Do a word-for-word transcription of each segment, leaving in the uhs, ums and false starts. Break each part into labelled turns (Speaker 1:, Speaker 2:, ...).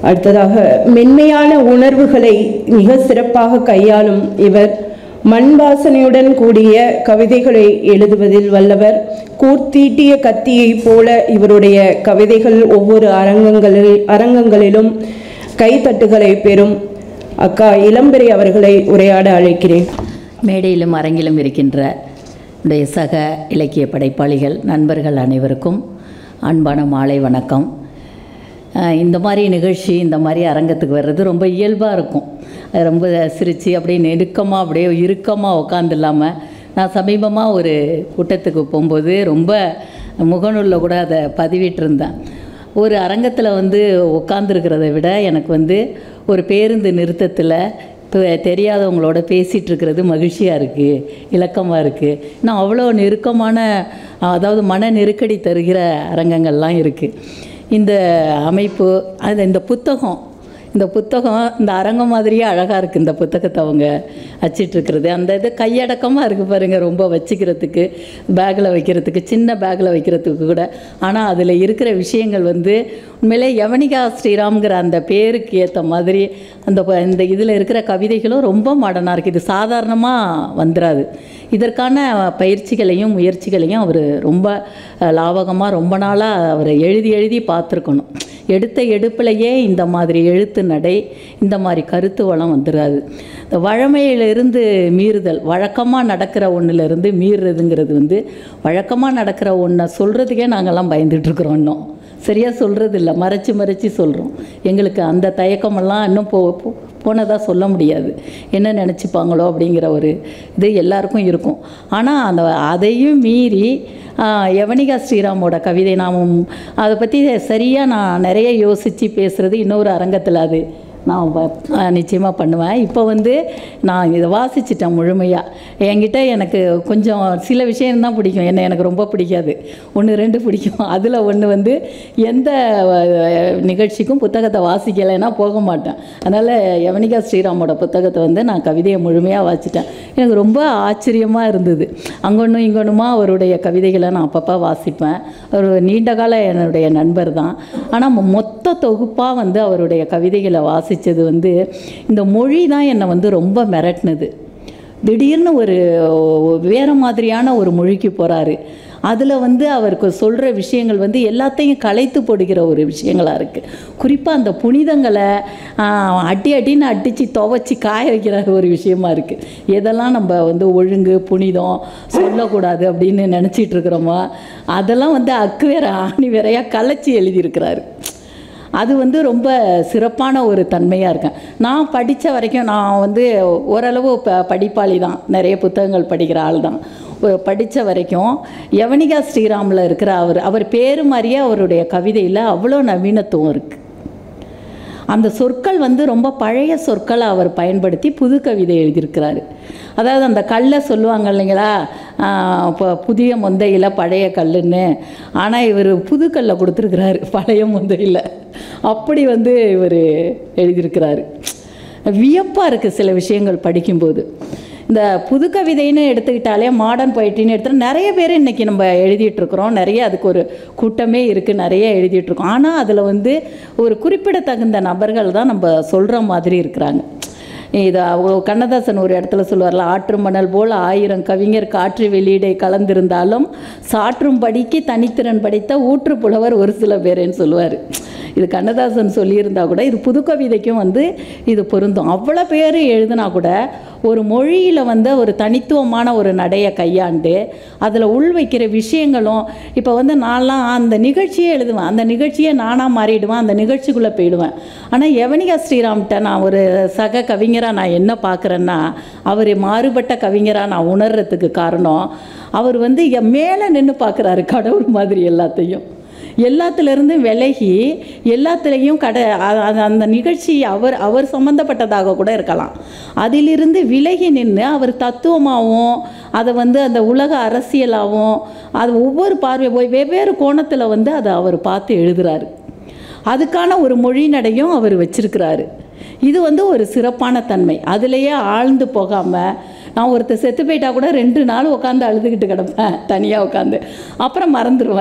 Speaker 1: அடுத்ததாக மென்மையான உணர்வுகளை மிக சிறப்பாக கையாளும் இவர் மண் வாசனையுடன் கூடிய கவிதைகளை எழுதுவதில் வல்லவர். கூர்த்தீட்டிய கத்தியைப் போல இவருடைய கவிதைகள் ஒவ்வொரு அரங்கங்களில் அரங்கங்களிலும் கைத்தட்டுகளை பெறும். அக்கா இளம்பிறை அவர்களை உரையாட அழைக்கிறேன்.
Speaker 2: மேடையிலும் அரங்கிலும் இருக்கின்ற உடைய சக இலக்கிய படைப்பாளிகள் நண்பர்கள் அனைவருக்கும் அன்பான மாலை வணக்கம். இந்த மாதிரி நிகழ்ச்சி இந்த மாதிரி அரங்கத்துக்கு வர்றது ரொம்ப இயல்பாக இருக்கும். ரொம்ப சிரித்து அப்படியே நெருக்கமாக அப்படியே இறுக்கமாக உட்காந்து இல்லாமல், நான் சமீபமாக ஒரு கூட்டத்துக்கு போகும்போது ரொம்ப முகநூலில் கூட அதை பதிவிட்டிருந்தேன். ஒரு அரங்கத்தில் வந்து உட்காந்துருக்கிறத விட எனக்கு வந்து ஒரு பேருந்து நிறுத்தத்தில் தெரியாதவங்களோட பேசிகிட்டு இருக்கிறது மகிழ்ச்சியாக இருக்குது, இலக்கமாக இருக்குது. இன்னும் அவ்வளோ நெருக்கமான, அதாவது மன நெருக்கடி தருகிற அரங்கங்கள்லாம் இருக்குது. இந்த அமைப்பு, அது இந்த புத்தகம் இந்த புத்தகம் இந்த அரங்கம் மாதிரியே அழகாக இருக்குது. இந்த புத்தகத்தை அவங்க அச்சிட்ருக்கிறது அந்த இது கையடக்கமாக இருக்குது பாருங்கள், ரொம்ப வச்சுக்கிறதுக்கு, பேக்கில் வைக்கிறதுக்கு, சின்ன பேக்கில் வைக்கிறதுக்கு கூட. ஆனால் அதில் இருக்கிற விஷயங்கள் வந்து உண்மையிலே யவனிகா ஸ்ரீராம்ங்கிற அந்த பேருக்கு ஏற்ற மாதிரி அந்த இந்த இதில் இருக்கிற கவிதைகளும் ரொம்ப மாடர்னாக இருக்குது. இது சாதாரணமாக வந்துடாது. இதற்கான பயிற்சிகளையும் முயற்சிகளையும் அவர் ரொம்ப லாவகமாக ரொம்ப நாளாக அவர் எழுதி எழுதி பார்த்துருக்கணும். எடுத்த எடுப்பிலையே இந்த மாதிரி எழுத்து நடை, இந்த மாதிரி கருத்து வளம் வந்துடாது. இந்த வழமையிலிருந்து மீறுதல், வழக்கமாக நடக்கிற ஒன்றிலிருந்து மீறுறதுங்கிறது வந்து, வழக்கமாக நடக்கிற ஒன்றை சொல்கிறதுக்கே நாங்கள்லாம் பயந்துட்டுருக்குறோம். இன்னும் சரியாக சொல்கிறது இல்லை, மறைச்சி மறைச்சி சொல்கிறோம். எங்களுக்கு அந்த தயக்கமெல்லாம் இன்னும் போ போனதாக சொல்ல முடியாது. என்ன நினச்சிப்பாங்களோ அப்படிங்கிற ஒரு இது எல்லாருக்கும் இருக்கும். ஆனால் அந்த அதையும் மீறி யவனிகா ஸ்ரீராமோட கவிதை நாமும் அதை பற்றி சரியாக நான் நிறைய யோசித்து பேசுகிறது இன்னொரு அரங்கத்தில் அது நான் நிச்சயமாக பண்ணுவேன். இப்போ வந்து நான் இதை வாசிச்சிட்டேன் முழுமையாக. என்கிட்ட எனக்கு கொஞ்சம் சில விஷயம்தான் பிடிக்கும், என்ன எனக்கு ரொம்ப பிடிக்காது, ஒன்று ரெண்டு பிடிக்கும். அதில் ஒன்று வந்து எந்த நிகழ்ச்சிக்கும் புத்தகத்தை வாசிக்கலைன்னா போக மாட்டேன். அதனால் யவனிகா ஸ்ரீராமோட புத்தகத்தை வந்து நான் கவிதையை முழுமையாக வாசிட்டேன். எனக்கு ரொம்ப ஆச்சரியமாக இருந்தது. அங்கொன்றும் இங்கொன்றுமா அவருடைய கவிதைகளை நான் அப்பப்போ வாசிப்பேன். ஒரு நீண்ட கால என்னுடைய நண்பர் தான். ஆனால் மொத்த தொகுப்பாக வந்து அவருடைய கவிதைகளை வாசி ச்சது வந்து இந்த மொழி தான் என்னை வந்து ரொம்ப மிரட்டினது. திடீர்னு ஒரு வேறு மாதிரியான ஒரு மொழிக்கு போகிறாரு. அதில் வந்து அவருக்கு சொல்கிற விஷயங்கள் வந்து எல்லாத்தையும் கலைத்து போடுகிற ஒரு விஷயங்களாக இருக்குது. குறிப்பாக அந்த புனிதங்களை அடி அடின்னு அடித்து துவச்சி காய வைக்கிற ஒரு விஷயமா இருக்குது. எதெல்லாம் நம்ம வந்து ஒழுங்கு புனிதம் சொல்லக்கூடாது அப்படின்னு நினச்சிட்டு இருக்கிறோமோ அதெல்லாம் வந்து அக்கு வேற ஆணி வேறையாக கலைச்சி எழுதியிருக்கிறாரு. அது வந்து ரொம்ப சிறப்பான ஒரு தன்மையாக இருக்கேன். நான் படித்த வரைக்கும் நான் வந்து ஓரளவு ப படிப்பாளி தான், நிறைய புத்தகங்கள் படிக்கிற ஆள் தான். படித்த வரைக்கும் யவனிகா ஸ்ரீராமில் இருக்கிற அவர் அவர் பேரு மாதிரியே அவருடைய கவிதையில் அவ்வளோ நவீனத்துவம் இருக்குது. அந்த சொற்கள் வந்து ரொம்ப பழைய சொற்களை அவர் பயன்படுத்தி புது கவிதை எழுதியிருக்கிறாரு. அதாவது அந்த கல்லை சொல்லுவாங்க இல்லைங்களா, இப்போ புதிய மொந்தையில் பழைய கல்லுன்னு. ஆனால் இவர் புது கல்லை கொடுத்துருக்கிறாரு பழைய மொந்தையில். அப்படி வந்து இவர் எழுதியிருக்கிறாரு. வியப்பாக இருக்குது சில விஷயங்கள் படிக்கும்போது. இந்த புது கவிதைன்னு எடுத்துக்கிட்டாலே, மாடர்ன் பொயட்ரின்னு எடுத்துகிட்டா நிறைய பேர் இன்றைக்கி நம்ம எழுதிட்டுருக்குறோம். நிறைய அதுக்கு ஒரு கூட்டமே இருக்குது, நிறைய எழுதிட்டுருக்கோம். ஆனால் அதில் வந்து ஒரு குறிப்பிடத்தகுந்த நபர்கள் தான் நம்ம சொல்கிற மாதிரி இருக்கிறாங்க. இது கண்ணதாசன் ஒரு இடத்துல சொல்லுவார்ல, ஆற்று மணல் போல் ஆயிரம் கவிஞர் காற்று வெளியீடை கலந்திருந்தாலும் சாற்றும் படிக்கு தனித்திறன் படைத்த ஊற்று புலவர் ஒரு சில பேரேன்னு சொல்லுவார். இது கண்ணதாசன் சொல்லியிருந்தால் கூட இது புது கவிதைக்கும் வந்து இது பொருந்தும். அவ்வளோ பேர் எழுதுனா கூட ஒரு மொழியில் வந்து ஒரு தனித்துவமான ஒரு நடையை கையாண்டு அதில் உள் வைக்கிற விஷயங்களும், இப்போ வந்து நான்லாம் அந்த நிகழ்ச்சியே எழுதுவேன், அந்த நிகழ்ச்சியே நானாக மாறிடுவேன், அந்த நிகழ்ச்சிக்குள்ளே போயிடுவேன். ஆனால் யவனிகா ஸ்ரீராம்கிட்ட நான் ஒரு சக கவிஞராக நான் என்ன பார்க்குறேன்னா, அவர் மாறுபட்ட கவிஞராக நான் உணர்றதுக்கு காரணம், அவர் வந்து மேலே நின்று பார்க்குறாரு கடவுள் மாதிரி. எல்லாத்தையும் எல்லாத்துலேருந்து விலகி எல்லாத்துலேயும் கடை அந்த நிகழ்ச்சி அவர் அவர் சம்மந்தப்பட்டதாக கூட இருக்கலாம், அதிலிருந்து விலகி நின்று அவர் தத்துவமாகவும் அதை வந்து அந்த உலக அரசியலாகவும் அது ஒவ்வொரு பார்வை வெவ்வேறு கோணத்தில் வந்து அதை அவர் பார்த்து எழுதுகிறாரு. அதுக்கான ஒரு மொழி நடையும் அவர் வச்சிருக்கிறாரு. இது வந்து ஒரு சிறப்பான தன்மை. அதுலேயே ஆழ்ந்து போகாமல், நான் ஒருத்தர் செத்து போயிட்டா கூட ரெண்டு நாள் உட்காந்து அழுதுகிட்டு கிடப்பேன் தனியாக உட்காந்து, அப்புறம் மறந்துடுவேன்.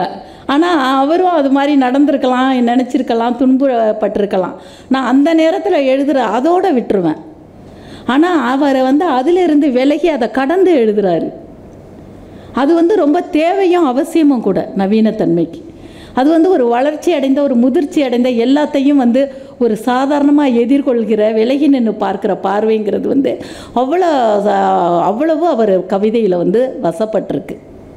Speaker 2: ஆனால் அவரும் அது மாதிரி நடந்திருக்கலாம், நினச்சிருக்கலாம், துன்பப்பட்டிருக்கலாம். நான் அந்த நேரத்தில் எழுதுகிற அதோடு விட்டுருவேன். ஆனால் அவரை வந்து அதிலிருந்து விலகி அதை கடந்து எழுதுகிறாரு. அது வந்து ரொம்ப தேவையும் அவசியமும் கூட நவீனத்தன்மைக்கு. அது வந்து ஒரு வளர்ச்சி அடைந்த, ஒரு முதிர்ச்சி அடைந்த, எல்லாத்தையும் வந்து ஒரு சாதாரணமாக எதிர்கொள்கிற, விலகி நின்று பார்க்குற பார்வைங்கிறது வந்து அவ்வளோ அவ்வளவு அவர் கவிதையில் வந்து வசப்பட்டிருக்கு.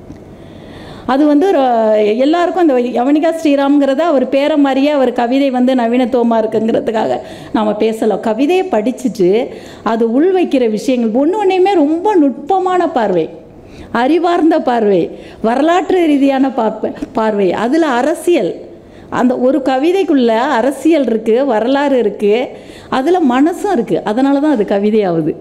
Speaker 2: அது வந்து எல்லாருக்கும் அந்த யவனிகா ஸ்ரீராம்ங்கிறத அவர் பேரை மாதிரியே அவர் கவிதை வந்து நவீனத்துவமாக இருக்குங்கிறதுக்காக நாம் பேசலாம். கவிதையை படிச்சுட்டு அது உள்வைக்கிற விஷயங்கள் ஒன்று ஒன்றையுமே ரொம்ப நுட்பமான பார்வை, அறிவார்ந்த பார்வை, வரலாற்று ரீதியான பார்வை பார்வை அதில் அரசியல், அந்த ஒரு கவிதைக்குள்ளே அரசியல் இருக்குது, வரலாறு இருக்குது, அதில் மனசும் இருக்குது. அதனால தான் அது கவிதையாகுது.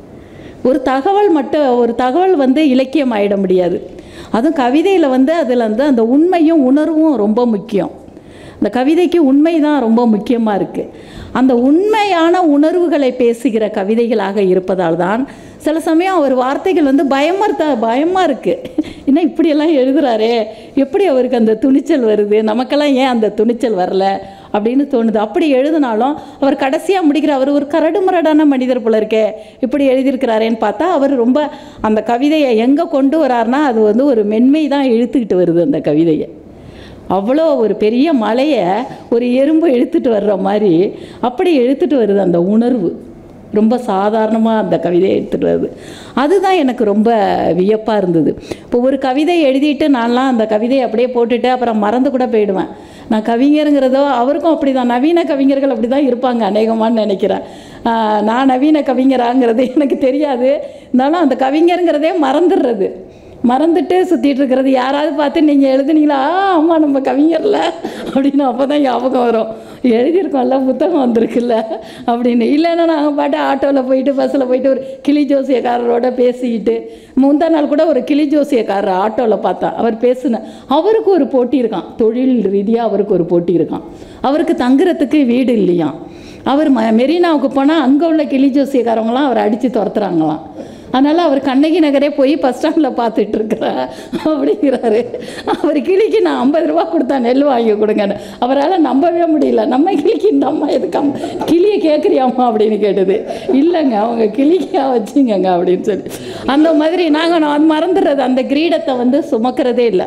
Speaker 2: ஒரு தகவல் மட்டும், ஒரு தகவல் வந்து இலக்கியம் ஆகிட முடியாது. அதுவும் கவிதையில் வந்து அதில் வந்து அந்த உண்மையும் உணர்வும் ரொம்ப முக்கியம். அந்த கவிதைக்கு உண்மை தான் ரொம்ப முக்கியமாக இருக்குது. அந்த உண்மையான உணர்வுகளை பேசுகிற கவிதைகளாக இருப்பதால் தான் சில சமயம் அவர் வார்த்தைகள் வந்து பயமாக பயமாக இருக்குது. இன்னும் இப்படியெல்லாம் எழுதுகிறாரே, எப்படி அவருக்கு அந்த துணிச்சல் வருது, நமக்கெல்லாம் ஏன் அந்த துணிச்சல் வரல அப்படின்னு தோணுது. அப்படி எழுதினாலும் அவர் கடைசியாக முடிக்கிற, அவர் ஒரு கரடு முரடான மனிதர் போல இருக்கே, இப்படி எழுதியிருக்கிறாரேன்னு பார்த்தா அவர் ரொம்ப அந்த கவிதையை எங்கே கொண்டு வராருன்னா அது வந்து ஒரு மென்மை தான் இழுத்துக்கிட்டு வருது. அந்த கவிதையை அவ்வளோ ஒரு பெரிய மலையை ஒரு எறும்பு இழுத்துட்டு வர்ற மாதிரி அப்படி இழுத்துட்டு வருது. அந்த உணர்வு ரொம்ப சாதாரணமாக அந்த கவிதையை எடுத்துகிட்டு வருது. அதுதான் எனக்கு ரொம்ப வியப்பாக இருந்தது. இப்போ ஒரு கவிதை எழுதிட்டு நான்லாம் அந்த கவிதையை அப்படியே போட்டுட்டு அப்புறம் மறந்து கூட போயிடுவேன். நான் கவிஞருங்கிறதோ அவருக்கும் அப்படி தான், நவீன கவிஞர்கள் அப்படி தான் இருப்பாங்க அநேகமானு நினைக்கிறேன். நான் நவீன கவிஞராங்கிறது எனக்கு தெரியாது, இருந்தாலும் அந்த கவிஞருங்கிறதே மறந்துடுறது, மறந்துட்டு சுற்றிட்டு இருக்கிறது. யாராவது பார்த்து நீங்கள் எழுதுனீங்களா, அம்மா நம்ம கவிஞர்ல அப்படின்னு அப்போ தான் ஞாபகம் வரும், எழுதியிருக்கோம்ல, புத்தகம் வந்திருக்குல்ல அப்படின்னு. இல்லைன்னா நாங்கள் பாட்டு ஆட்டோவில் போயிட்டு பஸ்ஸில் போயிட்டு ஒரு கிளி ஜோசியக்காரரோட பேசிக்கிட்டு, முந்தா நாள் கூட ஒரு கிளி ஜோசியக்காரர் ஆட்டோவில் பார்த்தா, அவர் பேசுன, அவருக்கு ஒரு போட்டி இருக்கான், தொழில் ரீதியாக அவருக்கு ஒரு போட்டி இருக்கான். அவருக்கு தங்குறதுக்கு வீடு இல்லையாம். அவர் ம மெரினாவுக்கு போனால் அங்கே உள்ள கிளி ஜோசியக்காரவங்களாம் அவரை அடித்து துரத்துறாங்களாம். அதனால் அவர் கண்ணகி நகரே போய் பஸ் ஸ்டாண்டில் பார்த்துட்டு இருக்கிறா அப்படிங்கிறாரு. அவர் கிளிக்கு நான் ஐம்பது ரூபா கொடுத்தா நெல் வாங்கி கொடுங்கன்னு. அவரால் நம்பவே முடியல. நம்ம கிளிக்கு இந்த அம்மா எதுக்கு கிளியை கேட்குறியாம்மா அப்படின்னு கேட்டது. இல்லைங்க, அவங்க கிளிக்கா வச்சுங்கங்க அப்படின்னு சொல்லி. அந்த மாதிரி நாங்கள் நான் மறந்துடுறது, அந்த கிரீடத்தை வந்து சுமக்கிறதே இல்லை.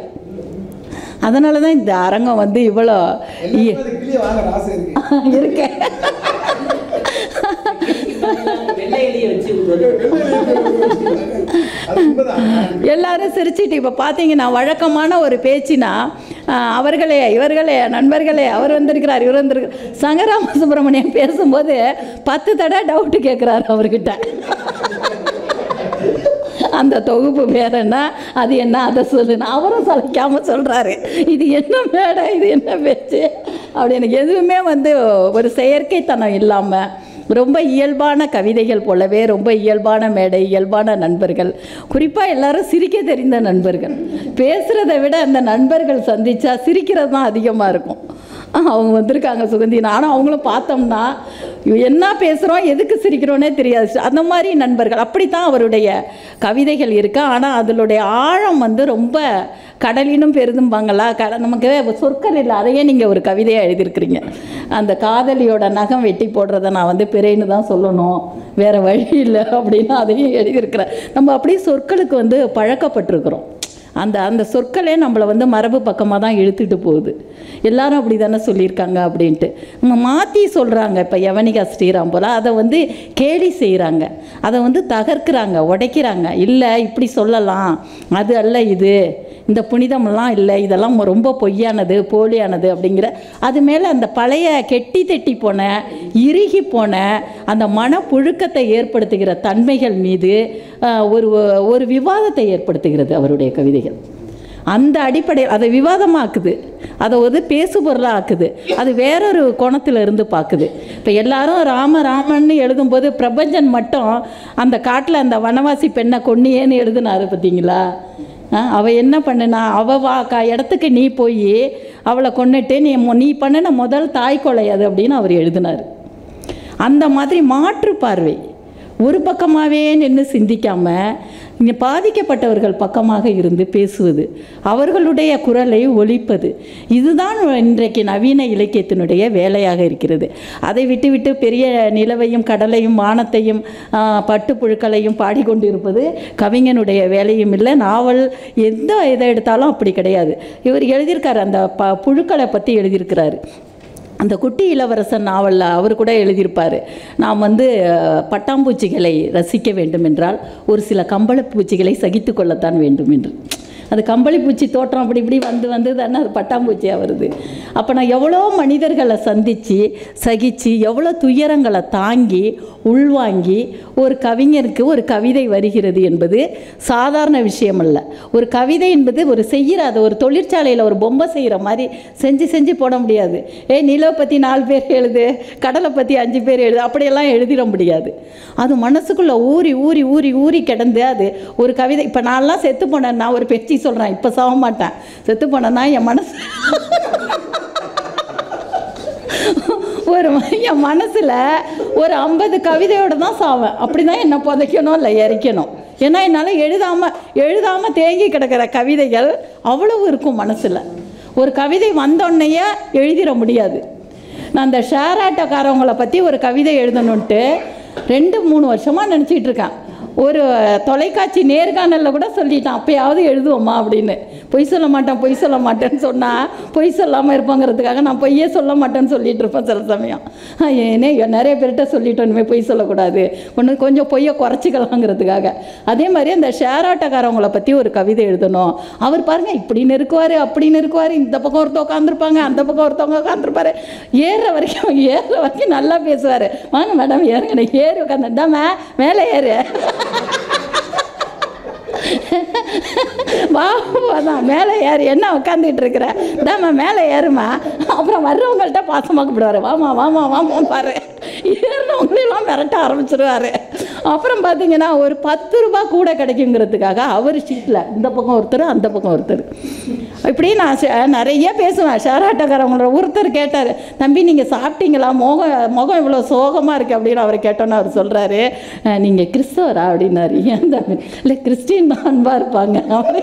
Speaker 2: அதனால தான் இந்த அரங்கம் வந்து இவ்வளோ இருக்கு. எல்லாரும் சிரிச்சிட்டு இப்போ பார்த்தீங்கன்னா வழக்கமான ஒரு பேச்சுனா அவர்களே இவர்களே நண்பர்களே அவர் வந்திருக்கிறார் இவர் வந்திருக்கிறார். சங்கராம சுப்பிரமணியம் பேசும்போது பத்து தடவை டவுட்டு கேட்குறாரு அவர்கிட்ட. அந்த தொகுப்பு பேர் என்ன, அது என்ன, அதை சொல்லுன்னு அவரும் சலிக்காமல் சொல்கிறாரு. இது என்ன மேடை, இது என்ன பேச்சு அப்படின்னு. எதுவுமே வந்து ஒரு செயற்கைத்தனம் இல்லாமல் ரொம்ப இயல்பான கவிதைகள் போலவே ரொம்ப இயல்பான மேடை, இயல்பான நண்பர்கள், குறிப்பாக எல்லாரும் சிரிக்க தெரிந்த நண்பர்கள். பேசுகிறத விட அந்த நண்பர்கள் சந்தித்தா சிரிக்கிறது தான் அதிகமாக இருக்கும். அவங்க வந்திருக்காங்க சுகந்தி, நானும் அவங்களும் பார்த்தோம்னா என்ன பேசுகிறோம் எதுக்கு சிரிக்கிறோன்னே தெரியாது. அந்த மாதிரி நண்பர்கள், அப்படித்தான் அவருடைய கவிதைகள் இருக்கு. ஆனால் அதனுடைய ஆழம் வந்து ரொம்ப கடலினும் பெருதும்பாங்களா, க நமக்கு சொற்கள் இல்லை, அதையே நீங்கள் ஒரு கவிதையாக எழுதியிருக்கிறீங்க. அந்த காதலியோட நகம் வெட்டி போடுறத நான் வந்து பிறைன்னு தான் சொல்லணும், வேறு வழி இல்லை அப்படின்னு அதையும் எழுதியிருக்கிறேன். நம்ம அப்படியே சொற்களுக்கு வந்து பழக்கப்பட்டிருக்கிறோம். அந்த அந்த சொற்களே நம்மளை வந்து மரபு பக்கமாக தான் இழுத்துட்டு போகுது. எல்லாரும் அப்படி தானே சொல்லியிருக்காங்க அப்படின்ட்டு நம்ம மாற்றி சொல்கிறாங்க. இப்போ யவனிகா ஸ்ரீராம் போல் அதை வந்து கேலி செய்கிறாங்க, அதை வந்து தகர்க்கிறாங்க, உடைக்கிறாங்க. இல்லை இப்படி சொல்லலாம், அது அல்ல, இது இந்த புனிதமெல்லாம் இல்லை, இதெல்லாம் ரொம்ப பொய்யானது, போலியானது அப்படிங்கிற அது மேலே அந்த பழைய கெட்டி தட்டி போன இறுகி போன அந்த மனப்புழுக்கத்தை ஏற்படுத்துகிற தன்மைகள் மீது ஒரு ஒரு விவாதத்தை ஏற்படுத்துகிறது அவருடைய கவிதைகள். அந்த அடிப்படையில் அதை விவாதமாக்குது, அதை ஒரு பேசுபொருளாக ஆக்குது, அது வேறொரு கோணத்தில் இருந்து பார்க்குது. இப்போ எல்லாரும் ராம ராமன்னு எழுதும்போது பிரபஞ்சன் மட்டும் அந்த காட்டில் அந்த வனவாசி பெண்ணை கொன்னியேன்னு எழுதுனாரு பார்த்தீங்களா. அவள் என்ன பண்ணுனா, அவள் வா கா இடத்துக்கு நீ போய் அவளை கொண்டுட்டு நீ நீ பண்ணின முதல் தாய் கொலை அது அப்படின்னு அவர் எழுதினார். அந்த மாதிரி மாற்று பார்வை, ஒரு பக்கமாகவே நின்று சிந்திக்காமல் இங்கே பாதிக்கப்பட்டவர்கள் பக்கமாக இருந்து பேசுவது, அவர்களுடைய குரலை ஒலிப்பது, இதுதான் இன்றைக்கு நவீன இலக்கியத்தினுடைய வேலையாக இருக்கிறது. அதை விட்டுவிட்டு பெரிய நிலவையும் கடலையும் வானத்தையும் பட்டுப்புழுக்களையும் பாடிக்கொண்டிருப்பது கவிஞனுடைய வேலையும் இல்லை. நாவல் எந்த இதை எடுத்தாலும் அப்படி கிடையாது. இவர் எழுதியிருக்காரு, அந்த ப புழுக்களை பற்றி எழுதியிருக்கிறாரு. அந்த குட்டி இளவரசன் நாவலில் அவர் கூட எழுதியிருப்பார், நாம் வந்து பட்டாம்பூச்சிகளை ரசிக்க வேண்டும் என்றால் ஒரு சில கம்பளப்பூச்சிகளை சகித்து கொள்ளத்தான் வேண்டும் என்று. அது கம்பளிப்பூச்சி தோற்றம் அப்படி இப்படி வந்து வந்து தானே அது பட்டாம்பூச்சியாக வருது. அப்போ நான் எவ்வளோ மனிதர்களை சந்தித்து சகித்து எவ்வளோ துயரங்களை தாங்கி உள்வாங்கி ஒரு கவிஞருக்கு ஒரு கவிதை வருகிறது என்பது சாதாரண விஷயம் அல்ல. ஒரு கவிதை என்பது ஒரு செய்கிற, அது ஒரு தொழிற்சாலையில் ஒரு பொம்மை செய்கிற மாதிரி செஞ்சு செஞ்சு போட முடியாது. ஏ நிலவை பற்றி நாலு பேர் எழுது, கடலை பற்றி அஞ்சு பேர் எழுது, அப்படியெல்லாம் எழுதிட முடியாது. அது மனசுக்குள்ளே ஊறி ஊறி ஊறி ஊறி கிடந்து அது ஒரு கவிதை. இப்போ நான்லாம் செத்து போனேன், நான் ஒரு பேச்சு சொல்கிறேன், இப்போ சாக மாட்டேன். செத்து போனேன்னா என் மனசு ஒரு என் மனசில் ஒரு ஐம்பது கவிதையோடு தான் சாவேன். அப்படி தான் என்னை புதைக்கணும் இல்லை எரிக்கணும். ஏன்னா என்னால் எழுதாமல் எழுதாமல் தேங்கி கிடக்கிற கவிதைகள் அவ்வளவு இருக்கும் மனசில். ஒரு கவிதை வந்தோடனேயே எழுதிட முடியாது. நான் அந்த ஷேர் ஆட்டோக்காரவங்களை பற்றி ஒரு கவிதை எழுதணுன்ட்டு ரெண்டு மூணு வருஷமாக நினச்சிக்கிட்டு இருக்கேன். ஒரு தொலைக்காட்சி நேர்காணலில் கூட சொல்லிட்டான், அப்போயாவது எழுதுவோம்மா அப்படின்னு. பொய் சொல்ல மாட்டேன் பொய் சொல்ல மாட்டேன்னு சொன்னால் பொய் சொல்லாமல் இருப்பாங்கிறதுக்காக நான் பொய்யே சொல்ல மாட்டேன்னு சொல்லிகிட்டு இருப்பேன் சில சமயம். ஏன்னே நிறைய பேர்கிட்ட சொல்லிட்டோம், இனிமேல் பொய் சொல்லக்கூடாது, ஒன்று கொஞ்சம் பொய்யை குறைச்சிக்கலாங்கிறதுக்காக. அதே மாதிரி அந்த ஷேர் ஆட்டோக்காரவங்களை பற்றி ஒரு கவிதை எழுதணும். அவர் பாருங்கள் இப்படின்னு இருக்குவார் அப்படின்னு இருக்குவார், இந்த பக்கம் ஒருத்தர் உட்காந்துருப்பாங்க, அந்த பக்கம் ஒருத்தவங்க உட்காந்துருப்பாரு, ஏறுற வரைக்கும் ஏறுற வரைக்கும் நல்லா பேசுவார். வாங்க மேடம் ஏறுங்க, ஏறி உட்காந்துட்டாம மேலே ஏறு வாதான் மேலே ஏறு, என்ன உட்காந்துட்டு இருக்கிற தாம்மா மேலே ஏறுமா. அப்புறம் வர்றவங்கள்ட்ட பாசமாக கூப்பிடுவார், வாமா வாமா வாமா பாரு. ஏறினவங்களெல்லாம் மிரட்ட ஆரம்பிச்சிருவார். அப்புறம் பார்த்தீங்கன்னா ஒரு பத்து ரூபா கூட கிடைக்குங்கிறதுக்காக அவர் சீட்டில் இந்த பக்கம் ஒருத்தர் அந்த பக்கம் ஒருத்தர் இப்படி நான் நிறைய பேசுவேன். ஷேர் ஆட்டோக்காரவங்களோட ஒருத்தர் கேட்டார், தம்பி நீங்கள் சாப்பிட்டீங்களா, முகம் முகம் இவ்வளோ சோகமாக இருக்குது அப்படின்னு அவர் கேட்டோன்னு அவர் சொல்கிறாரு, நீங்கள் கிறிஸ்தவரா அப்படின்னாரு. ஏன் தம்பி? இல்லை கிறிஸ்டின் தான் அன்பாக இருப்பாங்க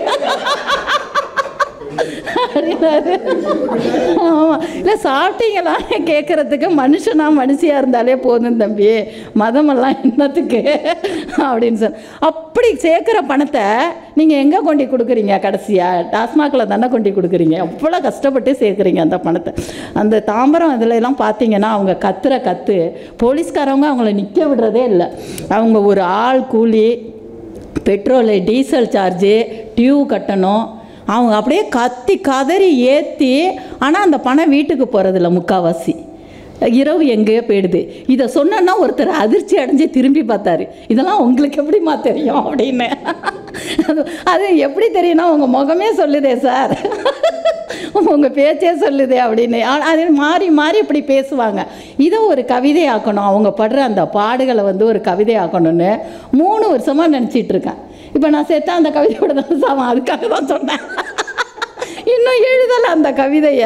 Speaker 2: அப்படின்னாரு. ஆமாம், இல்லை சாப்பிட்டீங்களான்னு கேட்குறதுக்கு மனுஷனா மனுஷியாக இருந்தாலே போதும் தம்பி, மதமெல்லாம் என்னத்துக்கு அப்படின்னு சொல். அப்படி சேர்க்குற பணத்தை நீங்கள் எங்கே கொண்டு கொடுக்குறீங்க? கடைசியாக டாஸ்மாகில் தானே கொண்டு கொடுக்குறீங்க. அவ்வளோ கஷ்டப்பட்டு சேர்க்குறீங்க அந்த பணத்தை. அந்த தாம்பரம் இதில் எல்லாம் பார்த்தீங்கன்னா அவங்க கத்துற கற்று போலீஸ்காரவங்க அவங்கள நிற்க விடுறதே இல்லை. அவங்க ஒரு ஆள் கூலி, பெட்ரோலு, டீசல் சார்ஜு, டியூ கட்டணும், அவங்க அப்படியே கத்தி கதறி ஏற்றி. ஆனால் அந்த பணம் வீட்டுக்கு போகிறதில்ல, முக்கால்வாசி இரவு எங்கேயோ போயிடுது. இதை சொன்னோன்னா ஒருத்தர் அதிர்ச்சி அடைஞ்சு திரும்பி பார்த்தாரு, இதெல்லாம் உங்களுக்கு எப்படிமா தெரியும் அப்படின்னு. அது அது எப்படி தெரியும்னா உங்கள் முகமே சொல்லுதே சார், உங்கள் பேச்சே சொல்லுதே அப்படின்னு. அது மாறி மாறி இப்படி பேசுவாங்க. இதை ஒரு கவிதை ஆக்கணும், அவங்க படுற அந்த பாடுகளை வந்து ஒரு கவிதை ஆக்கணும்னு மூணு வருஷமாக நினச்சிட்டு இருக்கேன். இப்போ நான் சேர்த்தா அந்த கவிதையோட தான் சாவான், அதுக்காக தான் சொன்னேன். இன்னும் எழுதலை அந்த கவிதையை.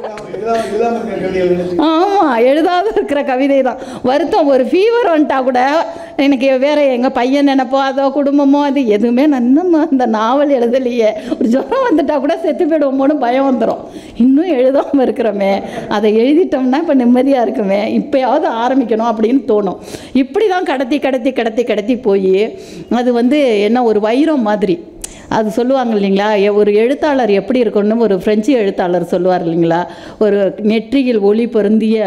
Speaker 2: ஆமாம், எழுதாத இருக்கிற கவிதை தான். வருத்தம், ஒரு ஃபீவர் வந்துட்டா கூட எனக்கு வேற எங்கள் பையன் நினைப்போ அதோ குடும்பமோ அது எதுவுமே நம்ம அந்த நாவல் எழுதலையே. ஒரு ஜுரம் வந்துட்டா கூட செத்து போயிடுவோமோன்னு பயம் வந்துடும். இன்னும் எழுதாமல் இருக்கிறோமே, அதை எழுதிட்டோம்னா இப்போ நிம்மதியாக இருக்குமே, இப்போயாவது ஆரம்பிக்கணும் அப்படின்னு தோணும். இப்படி தான் கடத்தி கடத்தி கடத்தி கடத்தி போய் அது வந்து என்ன ஒரு வைரம் மாதிரி. அது சொல்லுவாங்க இல்லைங்களா, ஒரு எழுத்தாளர் எப்படி இருக்கணும்னு ஒரு ஃப்ரெஞ்சு எழுத்தாளர் சொல்லுவார் இல்லைங்களா, ஒரு நெற்றியில் ஒளி பொருந்திய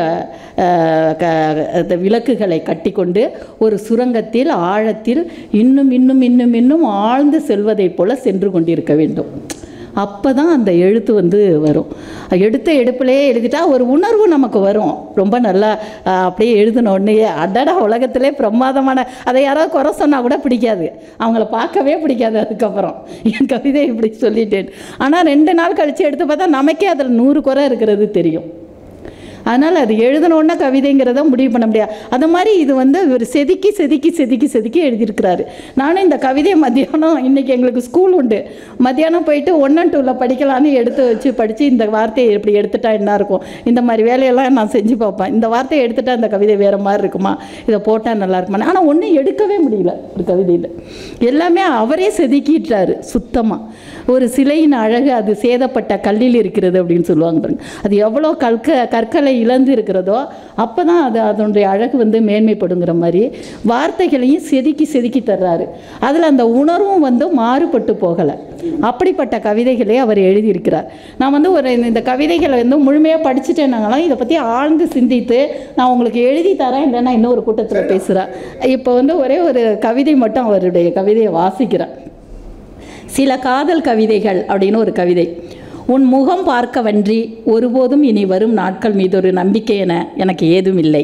Speaker 2: விளக்குகளை கட்டி கொண்டு ஒரு சுரங்கத்தில் ஆழத்தில் இன்னும் இன்னும் இன்னும் இன்னும் ஆழ்ந்து செல்வதைப் போல சென்று கொண்டிருக்க வேண்டும். அப்போ தான் அந்த எழுத்து வந்து வரும். எடுத்த எடுப்பிலே எழுதிட்டா ஒரு உணர்வு நமக்கு வரும். ரொம்ப நல்லா அப்படியே எழுதின உடனே அடடா உலகத்திலே பிரமாதமான, அதை யாராவது குறை சொன்னால் கூட பிடிக்காது, அவங்கள பார்க்கவே பிடிக்காது. அதுக்கப்புறம் என் கவிதை இப்படி சொல்லிட்டேன். ஆனால் ரெண்டு நாள் கழித்து எடுத்து பார்த்தா நமக்கே அதில் நூறு குறை இருக்கிறது தெரியும்.
Speaker 3: அதனால் அது எழுதணுன்னா கவிதைங்கிறத முடிவு பண்ண முடியாது. அந்த மாதிரி இது வந்து ஒரு செதுக்கி செதுக்கி செதுக்கி செதுக்கி எழுதியிருக்கிறாரு. நானும் இந்த கவிதையை மத்தியானம், இன்றைக்கி எங்களுக்கு ஸ்கூல் உண்டு, மத்தியானம் போயிட்டு ஒன் அண்ட் டூவில் படிக்கலான்னு எடுத்து வச்சு படித்து இந்த வார்த்தையை எப்படி எடுத்துட்டா என்ன இருக்கும், இந்த மாதிரி வேலையெல்லாம் நான் செஞ்சு பார்ப்பேன். இந்த வார்த்தையை எடுத்துட்டா இந்த கவிதை வேறு மாதிரி இருக்குமா, இதை போட்டால் நல்லா இருக்குமா. ஆனால் ஒன்றும் எடுக்கவே முடியல ஒரு கவிதையில். எல்லாமே அவரே செதுக்கிட்டாரு சுத்தமாக. ஒரு சிலையின் அழகு அது சேதப்பட்ட கல்லில் இருக்கிறது அப்படின்னு சொல்லுவாங்க பாருங்க. அது எவ்வளோ கற்க கற்களை இழந்து இருக்கிறதோ அப்போ தான் அது அதனுடைய அழகு வந்து மேன்மைப்படுங்கிற மாதிரி வார்த்தைகளையும் செதுக்கி செதுக்கி தர்றாரு. அதில் அந்த உணர்வும் வந்து மாறுபட்டு போகலை. அப்படிப்பட்ட கவிதைகளே அவர் எழுதியிருக்கிறார். நான் வந்து ஒரு இந்த கவிதைகளை வந்து முழுமையாக படிச்சுட்டேனாங்களாம், இதை பற்றி ஆழ்ந்து சிந்தித்து நான் உங்களுக்கு எழுதி தரேன், இல்லைன்னா இன்னொரு கூட்டத்தில் பேசுகிறேன். இப்போ வந்து ஒரே ஒரு கவிதை மட்டும் அவருடைய கவிதையை வாசிக்கிறேன். சில காதல் கவிதைகள் அப்படின்னு ஒரு கவிதை. உன் முகம் பார்க்கவன்றி ஒருபோதும் இனி வரும் நாட்கள் மீது ஒரு நம்பிக்கை என எனக்கு ஏதும் இல்லை.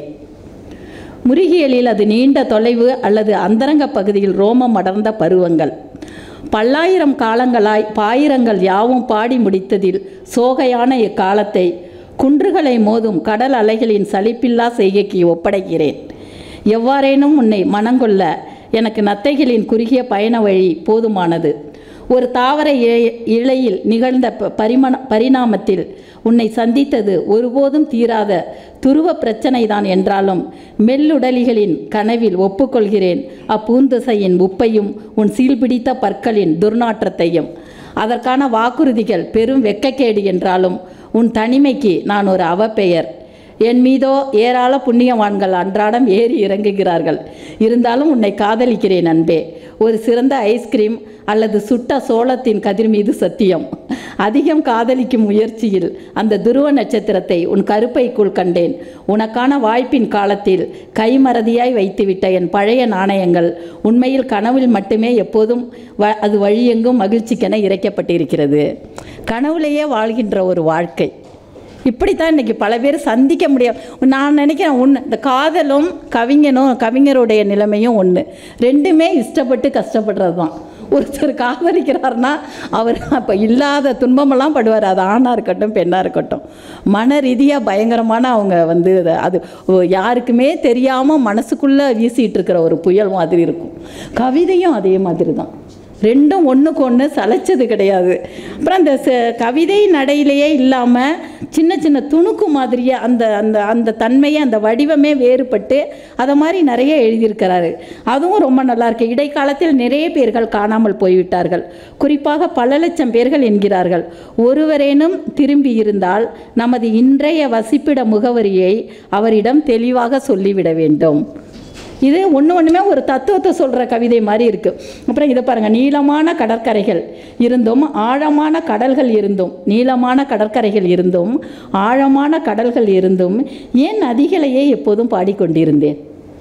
Speaker 3: முறிகியலில் அது நீண்ட தொலைவு அல்லது அந்தரங்க பகுதியில் ரோமம் அடர்ந்த பருவங்கள். பல்லாயிரம் காலங்களாய் பாயிரங்கள் யாவும் பாடி முடித்ததில் சோகையான இக்காலத்தை குன்றுகளை மோதும் கடல் அலைகளின் சலிப்பில்லா செய்கைக்கு ஒப்படைக்கிறேன். எவ்வாறேனும் உன்னை மனங்கொள்ள எனக்கு நத்தைகளின் குறுகிய பயண வழி போதுமானது. ஒரு தாவர இழையில் நிகழ்ந்த பரிமண பரிணாமத்தில் உன்னை சந்தித்தது ஒருபோதும் தீராத துருவ பிரச்சனை தான் என்றாலும் மெல்லுடலிகளின் கனவில் ஒப்புக்கொள்கிறேன் அப்பூந்தசையின் உப்பையும் உன் சீல்பிடித்த பற்களின் துர்நாற்றத்தையும். அதற்கான வாக்குறுதிகள் பெரும் வெட்கக்கேடு என்றாலும் உன் தனிமைக்கு நான் ஒரு அவப்பெயர். என் மீதோ ஏராள புண்ணியவான்கள் அன்றாடம் ஏறி இறங்குகிறார்கள். இருந்தாலும் உன்னை காதலிக்கிறேன் அன்பே. ஒரு சிறந்த ஐஸ்கிரீம் அல்லது சுட்ட சோளத்தின் கதிர் மீது சத்தியம். அதிகம் காதலிக்கும் முயற்சியில் அந்த துருவ நட்சத்திரத்தை உன் கருப்பைக்குள் கண்டேன். உனக்கான வாய்ப்பின் காலத்தில் கைமறதியாய் வைத்துவிட்ட என் பழைய நாணயங்கள் உண்மையில் கனவில் மட்டுமே எப்போதும் வ அது வழியெங்கும் மகிழ்ச்சிக்கென இறைக்கப்பட்டிருக்கிறது. கனவுலேயே வாழ்கின்ற ஒரு வாழ்க்கை. இப்படித்தான் இன்றைக்கி பல பேர் சந்திக்க முடியும். நான் நினைக்கிறேன் ஒன்று, இந்த காதலும் கவிஞனும் கவிஞருடைய நிலைமையும் ஒன்று. ரெண்டுமே இஷ்டப்பட்டு கஷ்டப்படுறது தான். ஒருத்தர் காதலிக்கிறார்னா அவர் அப்போ இல்லாத துன்பமெல்லாம் படுவார். அது ஆணாக இருக்கட்டும் பெண்ணாக இருக்கட்டும். மன ரீதியாக பயங்கரமான அவங்க வந்து அது யாருக்குமே தெரியாமல் மனசுக்குள்ளே வீசிகிட்டு இருக்கிற ஒரு புயல் மாதிரி இருக்கும். கவிதையும் அதே மாதிரி தான். ரெண்டும் ஒன்றுக்கு ஒன்று சளைச்சது கிடையாது. அப்புறம் அந்த கவிதை நடையிலேயே இல்லாமல் சின்ன சின்ன துணுக்கு மாதிரியே அந்த அந்த அந்த தன்மையை அந்த வடிவமே வேறுபட்டு அதை மாதிரி நிறைய எழுதியிருக்கிறாரு. அதுவும் ரொம்ப நல்லாயிருக்கு. இடைக்காலத்தில் நிறைய பேர்கள் காணாமல் போய்விட்டார்கள். குறிப்பாக பல லட்சம் பேர்கள் என்கிறார்கள். ஒருவரேனும் திரும்பி இருந்தால் நமது இன்றைய வசிப்பிட முகவரியை அவரிடம் தெளிவாக சொல்லிவிட வேண்டும். இது ஒன்று ஒன்றுமே ஒரு தத்துவத்தை சொல்கிற கவிதை மாதிரி இருக்குது. அப்புறம் இதை பாருங்கள். நீளமான கடற்கரைகள் இருந்தும் ஆழமான கடல்கள் இருந்தும் நீளமான கடற்கரைகள் இருந்தும் ஆழமான கடல்கள் இருந்தும் ஏன் நதிகளையே எப்போதும் பாடிக்கொண்டிருந்தேன்.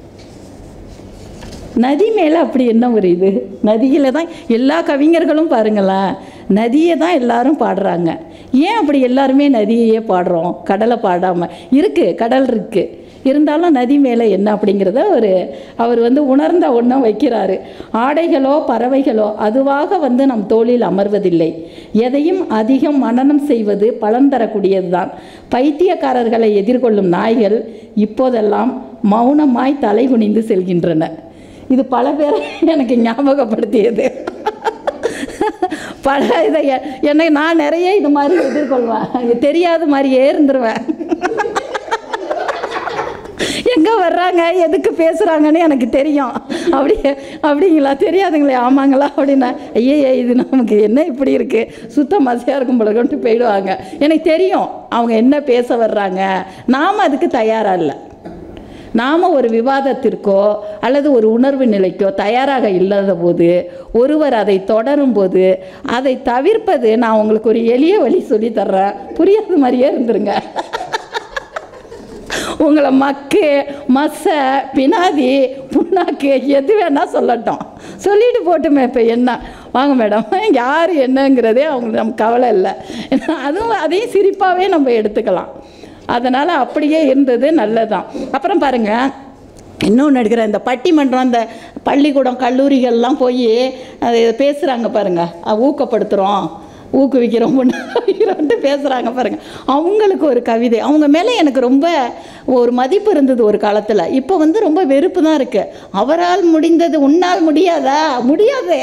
Speaker 3: நதி மேலே அப்படி என்ன ஒரு இது. நதியில தான் எல்லா கவிஞர்களும் பாருங்களேன், நதியை தான் எல்லாரும் பாடுறாங்க. ஏன் அப்படி எல்லாருமே நதியையே பாடுறோம், கடலை பாடாமல்? இருக்குது, கடல் இருக்குது, இருந்தாலும் நதி மேலே என்ன அப்படிங்கிறத ஒரு அவர் வந்து உணர்ந்த ஒன்றும் வைக்கிறாரு. ஆடைகளோ பறவைகளோ அதுவாக வந்து நம் தோளில் அமர்வதில்லை. எதையும் அதிகம் மனனம் செய்வது பலன் தரக்கூடியது தான். பைத்தியக்காரர்களை எதிர்கொள்ளும் நாய்கள் இப்போதெல்லாம் மௌனமாய் தலை குனிந்து செல்கின்றன. இது பல பேரை எனக்கு ஞாபகப்படுத்தியது. பல இதை என்னை நான் நிறைய இது மாதிரி எதிர்கொள்வேன். தெரியாத மாதிரியே இருந்துருவேன். எங்கே வர்றாங்க எதுக்கு பேசுகிறாங்கன்னு எனக்கு தெரியும். அப்படி அப்படிங்களா, தெரியாதுங்களே, ஆமாங்களா அப்படின்னா ஐயே இது நமக்கு என்ன இப்படி இருக்குது, சுத்தம் மசியாக இருக்கும் போலன்ட்டு போயிடுவாங்க. எனக்கு தெரியும் அவங்க என்ன பேச வர்றாங்க. நாம் அதுக்கு தயாராக இல்லை. நாம் ஒரு விவாதத்திற்கோ அல்லது ஒரு உணர்வு நிலைக்கோ தயாராக இல்லாத போது ஒருவர் அதை தொடரும் போது அதை தவிர்ப்பது, நான் உங்களுக்கு ஒரு எளிய வழி சொல்லி தர்றேன், புரியாத மாதிரியே இருந்துருங்க. உங்களை மக்கு மச பினாதி புண்ணாக்கு எது வேணால் சொல்லட்டும், சொல்லிட்டு போட்டுமே. இப்போ என்ன வாங்க மேடம், யார் என்னங்கிறதே அவங்களுக்கு நம்ம கவலை இல்லை. அதுவும் அதையும் சிரிப்பாகவே நம்ம எடுத்துக்கலாம். அதனால் அப்படியே இருந்தது நல்லதான். அப்புறம் பாருங்கள், இன்னொன்று எடுக்கிறேன். இந்த பட்டிமன்றம், இந்த பள்ளிக்கூடம் கல்லூரிகள்லாம் போய் அது பேசுகிறாங்க பாருங்கள், ஊக்கப்படுத்துகிறோம், ஊக்குவிக்கிறோம் வைக்கிறோன்ட்டு பேசுகிறாங்க பாருங்கள். அவங்களுக்கு ஒரு கவிதை, அவங்க மேலே எனக்கு ரொம்ப ஒரு மதிப்பு இருந்தது ஒரு காலத்தில். இப்போ வந்து ரொம்ப வெறுப்பு தான் இருக்குது. அவரால் முடிந்தது உன்னால் முடியாதா? முடியாது.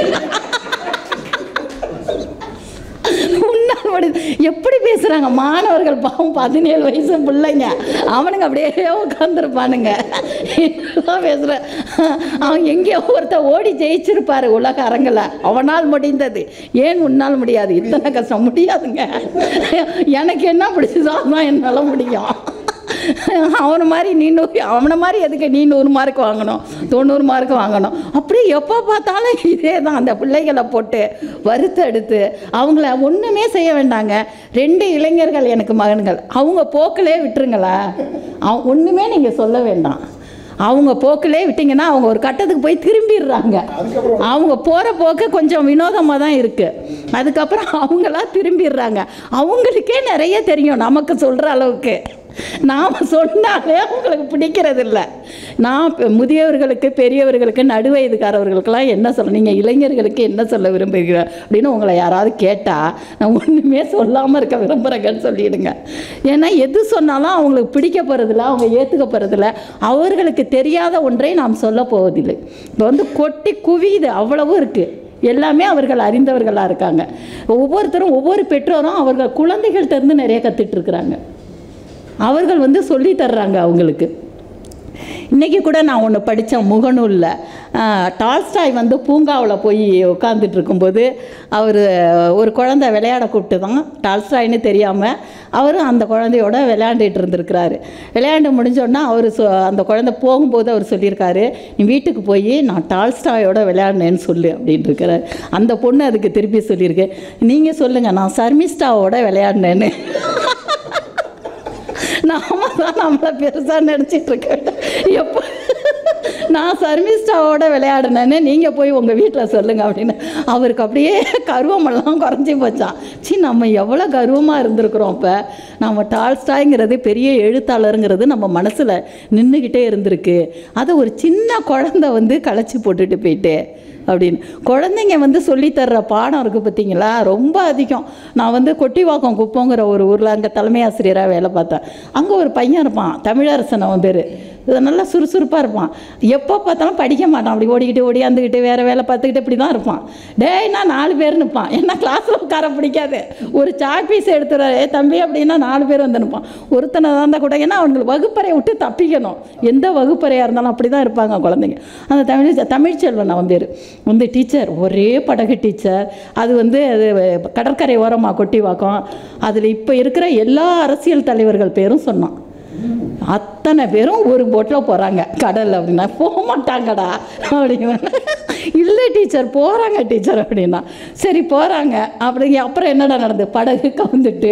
Speaker 3: உன்னால் முடியுது எப்படி பேசுகிறாங்க மாணவர்கள், பாவம் பதினேழு வயசு பிள்ளைங்க, அவனுங்க அப்படியே உட்காந்துருப்பானுங்க. என்னதான் பேசுகிற, அவன் எங்கேயோ ஒருத்த ஓடி ஜெயிச்சிருப்பார் உலக அரங்கில். அவனால் முடிந்தது ஏன் உன்னால் முடியாது? இத்தனை கஷ்டம் முடியாதுங்க. எனக்கு என்ன பிடிச்சதோ அதுதான் என்னால் முடியும். அவனை மாதிரி நீ நூறு அவனை மாதிரி எதுக்கு நீ நூறு மார்க் வாங்கணும், தொண்ணூறு மார்க் வாங்கணும்? அப்படியே எப்போ பார்த்தாலும் இதே தான். அந்த பிள்ளைகளை போட்டு வறுத்து எடுத்து அவங்கள ஒன்றுமே செய்ய வேண்டாங்க. ரெண்டு இளைஞர்கள் எனக்கு மகன்கள், அவங்க போக்கிலே விட்டுருங்களா, அவ ஒன்றுமே நீங்கள் சொல்ல வேண்டாம். அவங்க போக்கிலே விட்டிங்கன்னா அவங்க ஒரு கட்டத்துக்கு போய் திரும்பிடுறாங்க. அவங்க போகிற போக்கு கொஞ்சம் வினோதமாக தான் இருக்குது. அதுக்கப்புறம் அவங்களா திரும்பிடுறாங்க. அவங்களுக்கே நிறைய தெரியும் நமக்கு சொல்கிற அளவுக்கு. நாம் சொன்னாலே அவங்களுக்கு பிடிக்கிறது இல்லை. நான் முதியவர்களுக்கு, பெரியவர்களுக்கு, நடுவயதுக்காரவர்களுக்கெல்லாம் என்ன சொல்ல, நீங்கள் இளைஞர்களுக்கு என்ன சொல்ல விரும்புகிறீங்க அப்படின்னு உங்களை யாராவது கேட்டால் நான் ஒன்றுமே சொல்லாமல் இருக்க விரும்புகிறேங்கன்னு சொல்லிவிடுங்க. ஏன்னா எது சொன்னாலும் அவங்களுக்கு பிடிக்க போகிறதில்ல, அவங்க ஏற்றுக்க போகிறதில்ல. அவர்களுக்கு தெரியாத ஒன்றை நாம் சொல்ல போவதில்லை. இப்போ வந்து கொட்டி குவியுது, அவ்வளவும் இருக்குது. எல்லாமே அவர்கள் அறிந்தவர்களாக இருக்காங்க. ஒவ்வொருத்தரும் ஒவ்வொரு பெற்றோரும் அவர்கள் குழந்தைகள்கிட்டருந்து நிறைய கற்றுட்ருக்குறாங்க. அவர்கள் வந்து சொல்லி தர்றாங்க அவங்களுக்கு. இன்றைக்கி கூட நான் ஒன்று படித்தேன் முகநூலில். டால்ஸ்டாய் வந்து பூங்காவில் போய் உட்காந்துட்டு இருக்கும்போது அவர் ஒரு குழந்தை விளையாட கூப்பிட்டு தான், டால்ஸ்டாய்னு தெரியாமல் அவரும் அந்த குழந்தையோட விளையாண்டுட்டு இருந்திருக்கிறாரு. விளையாண்டு முடிஞ்சோடனே அவர் சொ அந்த குழந்தை போகும்போது அவர் சொல்லியிருக்காரு, நீ வீட்டுக்கு போய் நான் டால்ஸ்டாயோட விளையாடினேன்னு சொல்லு அப்படின்ட்டு இருக்கிறார். அந்த பொண்ணு அதுக்கு திருப்பி சொல்லியிருக்கு, நீங்கள் சொல்லுங்கள் நான் சர்மிஸ்டாவோட விளையாடினேன்னு. நாம தான் நம்மளை பெருசாக நினச்சிட்டு இருக்கேன். எப்போ நான் சர்மிஸ்டாவோட விளையாடினேன்னு நீங்கள் போய் உங்கள் வீட்டில் சொல்லுங்கள் அப்படின்னு. அவருக்கு அப்படியே கர்வமெல்லாம் குறைஞ்சி போச்சான். சி நம்ம எவ்வளோ கர்வமாக இருந்திருக்கிறோம். இப்போ நம்ம டால்ஸ்டாய்ங்கிறது பெரிய எழுத்தாளருங்கிறது நம்ம மனசில் நின்றுக்கிட்டே இருந்திருக்கு. அதை ஒரு சின்ன குழந்தை வந்து களைச்சி போட்டுட்டு போயிட்டு அப்படின்னு. குழந்தைங்க வந்து சொல்லித்தர்ற பாடம் இருக்குது பார்த்தீங்களா, ரொம்ப அதிகம். நான் வந்து கொட்டிவாக்கம் குப்பங்கிற ஒரு ஊரில் அங்கே தலைமை ஆசிரியராக வேலை பார்த்தேன். அங்கே ஒரு பையன் இருப்பான், தமிழரசன் அவன் பேர். இது நல்லா சுறுசுறுப்பாக இருப்பான். எப்போ பார்த்தாலும் படிக்க மாட்டான், அப்படி ஓடிக்கிட்டு ஓடியாந்துக்கிட்டு வேறு வேலை பார்த்துக்கிட்டு இப்படி தான் இருப்பான். டேய்னா நாலு பேர் நிற்பான். ஏன்னா கிளாஸில் உட்கார பிடிக்காது. ஒரு சாக் பீஸ் எடுத்துறாரு தம்பி அப்படின்னா நாலு பேர் வந்து நிற்பான். ஒருத்தனை தான் கூட, ஏன்னா அவங்களுக்கு வகுப்பறையை விட்டு தப்பிக்கணும். எந்த வகுப்பறையாக இருந்தாலும் அப்படி தான் இருப்பாங்க குழந்தைங்க. அந்த தமிழ் தமிழ்ச்செல்வன் அவன் பேர் வந்து டீச்சர், ஒரே படகு டீச்சர். அது வந்து அது கடற்கரை ஓரமாக கொட்டிவாக்கம். அதில் இப்போ இருக்கிற எல்லா அரசியல் தலைவர்கள் பேரும் சொன்னான். அத்தனை பேரும் ஒரு போட்டில் போகிறாங்க கடல் அப்படின்னா. போக மாட்டாங்கடா அப்படின்னா. இல்லை டீச்சர் போகிறாங்க டீச்சர் அப்படின்னா. சரி போகிறாங்க அப்படி. அப்புறம் என்னடா நடந்து, படகு கவுந்துட்டு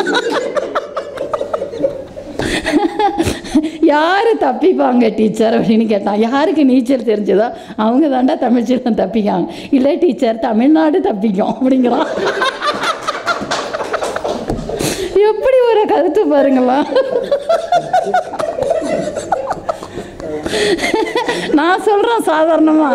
Speaker 3: யார் தப்பிப்பாங்க டீச்சர் அப்படின்னு கேட்டான். யாருக்கு நீச்சல் தெரிஞ்சதோ அவங்க தாண்டா தமிழ்ச்செல்வன் தப்பிக்காங்க. இல்லை டீச்சர் தமிழ்நாடு தப்பிக்கும் அப்படிங்கிறான். எப்படி ஒரு கருத்து பாருங்களா. நான் சொல்கிறேன் சாதாரணமா.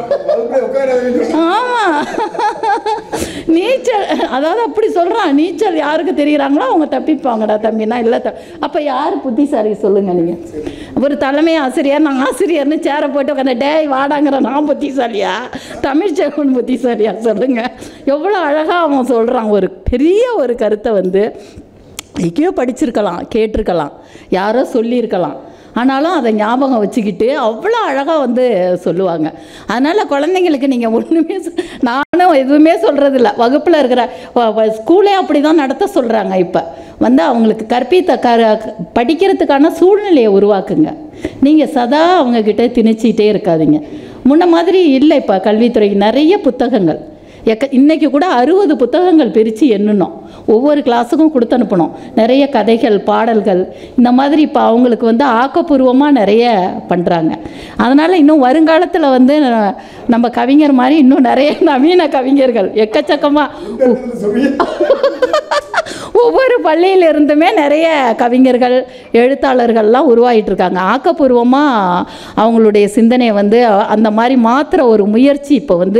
Speaker 3: ஆமாம் நீச்சல், அதாவது அப்படி சொல்கிறான். நீச்சல் யாருக்கு தெரிகிறாங்களோ அவங்க தப்பிப்பாங்கடா தம்பினா. இல்லை த அப்போ யார் புத்திசாலி சொல்லுங்கள் நீங்கள்? ஒரு தலைமை ஆசிரியர், நான் ஆசிரியர்னு சேரை போட்டு உட்காந்து டேய் வாடாங்கிற நான் புத்திசாலியா, தமிழ்ச்செல்வன் புத்திசாலியா சொல்லுங்கள்? எவ்வளோ அழகாக அவன் சொல்கிறான். ஒரு பெரிய ஒரு கருத்தை வந்து எங்கேயோ படிச்சிருக்கலாம், கேட்டிருக்கலாம், யாரோ சொல்லியிருக்கலாம், ஆனாலும் அதை ஞாபகம் வச்சுக்கிட்டு அவ்வளோ அழகாக வந்து சொல்லுவாங்க. அதனால் குழந்தைங்களுக்கு நீங்கள் ஒன்றுமே நானும் எதுவுமே சொல்கிறதில்ல. வகுப்பில் இருக்கிற ஸ்கூலே அப்படி தான் நடத்த சொல்கிறாங்க. இப்போ வந்து அவங்களுக்கு கற்பித்த க படிக்கிறதுக்கான சூழ்நிலையை உருவாக்குங்க. நீங்கள் சதா அவங்கக்கிட்ட திணிச்சிக்கிட்டே இருக்காதீங்க. முன்ன மாதிரி இல்லை. இப்போ கல்வித்துறைக்கு நிறைய புத்தகங்கள், எக்க இன்றைக்கி கூட அறுபது புத்தகங்கள் பிரித்து எண்ணணும். ஒவ்வொரு கிளாஸுக்கும் கொடுத்து அனுப்பணும். நிறைய கதைகள், பாடல்கள், இந்த மாதிரி இப்போ அவங்களுக்கு வந்து ஆக்கப்பூர்வமாக நிறைய பண்ணுறாங்க. அதனால் இன்னும் வருங்காலத்தில் வந்து நம்ம கவிஞர் மாதிரி இன்னும் நிறைய நவீன கவிஞர்கள் எக்கச்சக்கமாக ஒவ்வொரு பள்ளியிலிருந்துமே நிறைய கவிஞர்கள், எழுத்தாளர்கள்லாம் உருவாகிட்டு இருக்காங்க. ஆக்கப்பூர்வமாக அவங்களுடைய சிந்தனையை வந்து அந்த மாதிரி மாற்றுற ஒரு முயற்சி இப்போ வந்து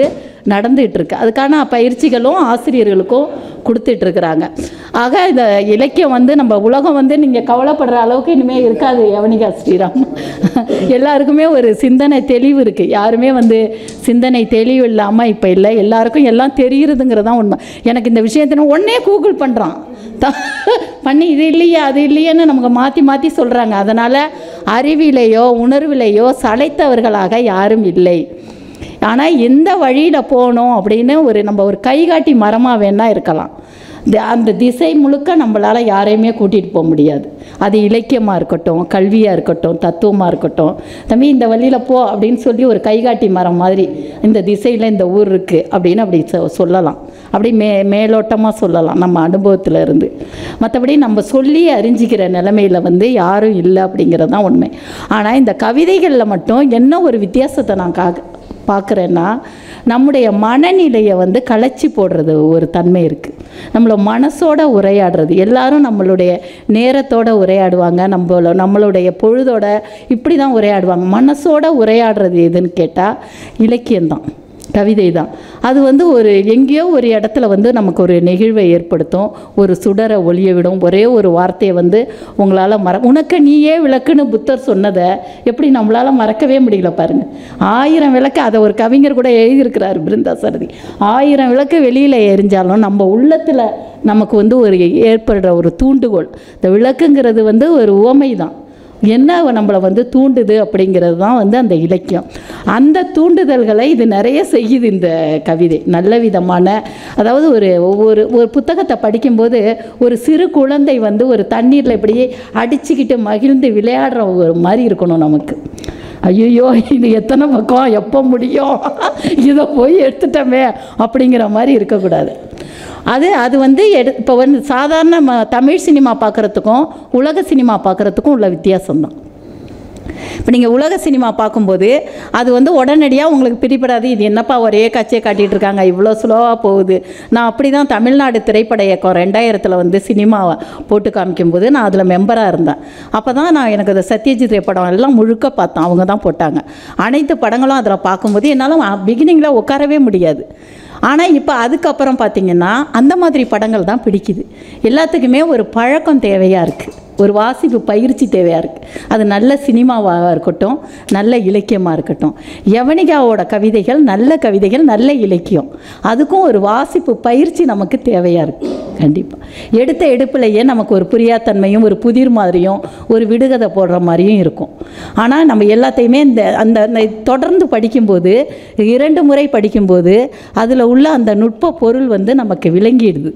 Speaker 3: நடந்துகிட்டு இருக்கு. அதுக்கான பயிற்சிகளும் ஆசிரியர்களுக்கும் கொடுத்துட்ருக்குறாங்க. ஆக இந்த இலக்கியம் வந்து நம்ம உலகம் வந்து நீங்கள் கவலைப்படுற அளவுக்கு இனிமேல் இருக்காது. யவனிகா ஸ்ரீராம் எல்லாருக்குமே ஒரு சிந்தனை தெளிவு இருக்குது. யாருமே வந்து சிந்தனை தெளிவு இல்லாமல் இப்போ இல்லை, எல்லாருக்கும் எல்லாம் தெரியுறதுங்கிறது தான் உண்மை. எனக்கு இந்த விஷயத்தின உடனே கூகுள் பண்ணுறான் த பண்ணி இது இல்லையா அது இல்லையேன்னு நமக்கு மாற்றி மாற்றி சொல்கிறாங்க. அதனால் அறிவிலையோ உணர்விலையோ சளைத்தவர்களாக யாரும் இல்லை. ஆனால் எந்த வழியில் போகணும் அப்படின்னு ஒரு நம்ம ஒரு கைகாட்டி மரமாக வேணால் இருக்கலாம். அந்த திசை முழுக்க நம்மளால் யாரையுமே கூட்டிகிட்டு போக முடியாது. அது இலக்கியமாக இருக்கட்டும், கல்வியாக இருக்கட்டும், தத்துவமாக இருக்கட்டும். தம்பி இந்த வழியில் போ அப்படின்னு சொல்லி ஒரு கைகாட்டி மரம் மாதிரி இந்த திசையில் இந்த ஊர் இருக்குது அப்படின்னு அப்படி சொல்லலாம். அப்படி மே மேலோட்டமாக சொல்லலாம் நம்ம அனுபவத்தில் இருந்து. மற்றபடி நம்ம சொல்லி அறிஞ்சிக்கிற நிலைமையில் வந்து யாரும் இல்லை அப்படிங்கிறது தான் உண்மை. ஆனால் இந்த கவிதைகளில் மட்டும் என்ன ஒரு வித்தியாசத்தை நான் கா பார்க்குறேன்னா, நம்முடைய மனநிலையை வந்து களைச்சி போடுறது ஒரு தன்மை இருக்குது. நம்மளை மனசோட உரையாடுறது. எல்லாரும் நம்மளுடைய நேரத்தோட உரையாடுவாங்க, நம்மள நம்மளுடைய பொழுதோட இப்படி தான் உரையாடுவாங்க. மனசோட உரையாடுறது எதுன்னு கேட்டால் இலக்கியம்தான், கவிதை தான். அது வந்து ஒரு எங்கேயோ ஒரு இடத்துல வந்து நமக்கு ஒரு நெகிழ்வை ஏற்படுத்தும், ஒரு சுடரை ஒளிய விடும். ஒரே ஒரு வார்த்தையை வந்து உங்களால் மற உனக்கு நீயே விளக்குன்னு புத்தர் சொன்னதை எப்படி நம்மளால் மறக்கவே முடியல பாருங்கள். ஆயிரம் விளக்கு, அதை ஒரு கவிஞர் கூட எழுதியிருக்கிறார் பிருந்தா சரதி. ஆயிரம் விளக்கு வெளியில் எரிஞ்சாலும் நம்ம உள்ளத்தில் நமக்கு வந்து ஒரு ஏற்படுற ஒரு தூண்டுகோல், இந்த விளக்குங்கிறது வந்து ஒரு உவமை தான். என்ன நம்மளை வந்து தூண்டுது அப்படிங்கிறது தான் வந்து அந்த இலக்கியம். அந்த தூண்டுதல்களை இது நிறைய செய்யுது இந்த கவிதை. நல்ல விதமான, அதாவது ஒரு ஒவ்வொரு ஒரு புத்தகத்தை படிக்கும்போது ஒரு சிறு குழந்தை வந்து ஒரு தண்ணீரில் இப்படியே அடிச்சுக்கிட்டு மகிழ்ந்து விளையாடுற ஒரு மாதிரி இருக்கணும் நமக்கு. ஐயோ இது எத்தனை பக்கம் எப்போ முடியும், இதை போய் எடுத்துட்டோமே அப்படிங்கிற மாதிரி இருக்கக்கூடாது. அது அது வந்து எடு இப்போ வந்து சாதாரண ம தமிழ் சினிமா பார்க்குறதுக்கும் உலக சினிமா பார்க்குறதுக்கும் உள்ள வித்தியாசம்தான். இப்போ நீங்கள் உலக சினிமா பார்க்கும்போது அது வந்து உடனடியாக உங்களுக்கு பிடிபடாது. இது என்னப்பா ஒரே காட்சியை காட்டிகிட்டு இருக்காங்க, இவ்வளோ ஸ்லோவாக போகுது. நான் அப்படி தான் தமிழ்நாடு திரைப்பட இயக்கம் ரெண்டாயிரத்தில் வந்து சினிமாவை போட்டு காமிக்கும்போது நான் அதில் மெம்பராக இருந்தேன். அப்போ தான் நான் எனக்கு அந்த சத்யஜித் திரைப்படம் எல்லாம் முழுக்க பார்த்தேன். அவங்க தான் போட்டாங்க. அனைத்து படங்களும் அதில் பார்க்கும்போது என்னால் பிகினிங்கில் உட்காரவே முடியாது. ஆனால் இப்போ அதுக்கப்புறம் பார்த்திங்கன்னா அந்த மாதிரி படங்கள் தான் பிடிக்குது. எல்லாத்துக்குமே ஒரு பழக்கம் தேவையாக இருக்குது, ஒரு வாசிப்பு பயிற்சி தேவையாக இருக்குது. அது நல்ல சினிமாவாக இருக்கட்டும், நல்ல இலக்கியமாக இருக்கட்டும். யவனிகாவோட கவிதைகள் நல்ல கவிதைகள், நல்ல இலக்கியம். அதுக்கும் ஒரு வாசிப்பு பயிற்சி நமக்கு தேவையாக இருக்குது. கண்டிப்பாக எடுத்த எடுப்பிலேயே நமக்கு ஒரு புரியாத்தன்மையும் ஒரு புதிர் மாதிரியும் ஒரு விடுகதை போடுற மாதிரியும் இருக்கும். ஆனால் நம்ம எல்லாத்தையுமே இந்த அந்த தொடர்ந்து படிக்கும்போது, இரண்டு முறை படிக்கும்போது அதில் உள்ள அந்த நுட்ப பொருள் வந்து நமக்கு விளங்கிடுது.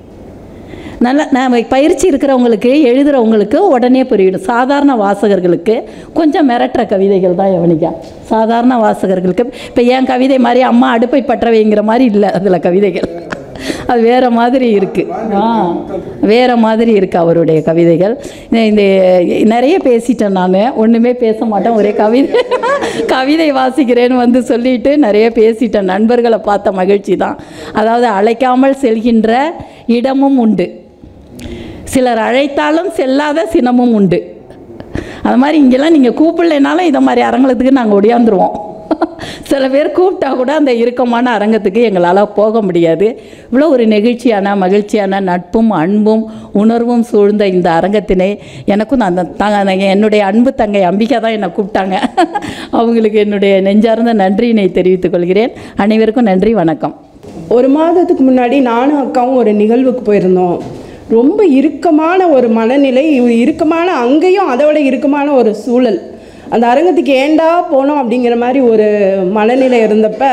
Speaker 3: நல்ல நம்ம பயிற்சி இருக்கிறவங்களுக்கு, எழுதுகிறவங்களுக்கு உடனே புரியிடும். சாதாரண வாசகர்களுக்கு கொஞ்சம் மிரட்டுற கவிதைகள் தான் யவனிகா. சாதாரண வாசகர்களுக்கு இப்போ என் கவிதை மாதிரி அம்மா அடுப்பை பற்றவைங்கிற மாதிரி இல்லை அதில் கவிதைகள். அது வேறு மாதிரி இருக்குது. ஆ வேறு மாதிரி இருக்குது அவருடைய கவிதைகள். இந்த நிறைய பேசிட்டேன் நான், ஒன்றுமே பேச மாட்டேன், ஒரே கவிதை கவிதை வாசிக்கிறேன்னு வந்து சொல்லிட்டு நிறைய பேசிட்டேன். நண்பர்களை பார்த்த மகிழ்ச்சி தான். அதாவது அழைக்காமல் செல்கின்ற இடமும் உண்டு, சிலர் அழைத்தாலும் செல்லாத சினமும் உண்டு. அது மாதிரி இங்கெல்லாம் நீங்கள் கூப்பிடலைனாலும் இதை மாதிரி அரங்கத்துக்கு நாங்கள் ஒடியாந்துருவோம். சில பேர் கூப்பிட்டா கூட அந்த இறுக்கமான அரங்கத்துக்கு எங்களால் போக முடியாது. இவ்வளோ ஒரு நெகிழ்ச்சியான மகிழ்ச்சியான நட்பும் அன்பும் உணர்வும் சூழ்ந்த இந்த அரங்கத்தினை எனக்கும் அந்த தாங்க என்னுடைய அன்பு தங்கை அம்பிகா தான் என்னை கூப்பிட்டாங்க. அவங்களுக்கு என்னுடைய நெஞ்சார்ந்த நன்றியினை தெரிவித்துக் கொள்கிறேன். அனைவருக்கும் நன்றி, வணக்கம்.
Speaker 1: ஒரு மாதத்துக்கு முன்னாடி நானும் அக்காவும் ஒரு நிகழ்வுக்கு போயிருந்தோம். ரொம்ப இறுக்கமான ஒரு மனநிலை, இறுக்கமான அங்கேயும் அதோட இறுக்கமான ஒரு சூழல். அந்த அரங்கத்துக்கு ஏண்டா போனோம் அப்படிங்கிற மாதிரி ஒரு மனநிலை இருந்தப்ப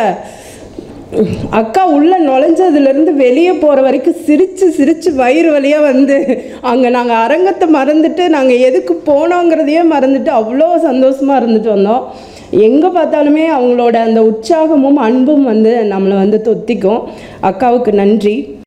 Speaker 1: அக்கா உள்ளே நுழைஞ்சதுலேருந்து வெளியே போகிற வரைக்கும் சிரித்து சிரித்து வயிறு வழியாக வந்து அங்கே நாங்கள் அரங்கத்தை மறந்துட்டு நாங்கள் எதுக்கு போனோங்கிறதையே மறந்துட்டு அவ்வளோ சந்தோஷமாக இருந்துட்டு வந்தோம். எங்கே பார்த்தாலுமே அவங்களோட அந்த உற்சாகமும் அன்பும் வந்து நம்மளை வந்து தொத்திக்கும். அக்காவுக்கு நன்றி.